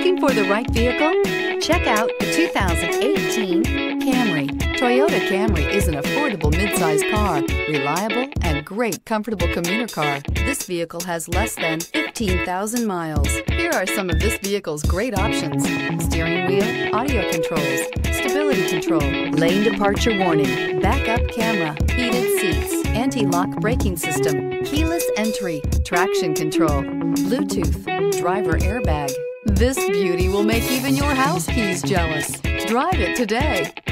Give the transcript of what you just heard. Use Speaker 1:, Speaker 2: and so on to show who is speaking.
Speaker 1: Looking for the right vehicle? Check out the 2018 Camry. Toyota Camry is an affordable midsize car, reliable and great comfortable commuter car. This vehicle has less than 15,000 miles. Here are some of this vehicle's great options: steering wheel audio controls, stability control, lane departure warning, backup camera, heated seats, anti-lock braking system, keyless entry, traction control, Bluetooth, driver airbag. This beauty will make even your house keys jealous. Drive it today.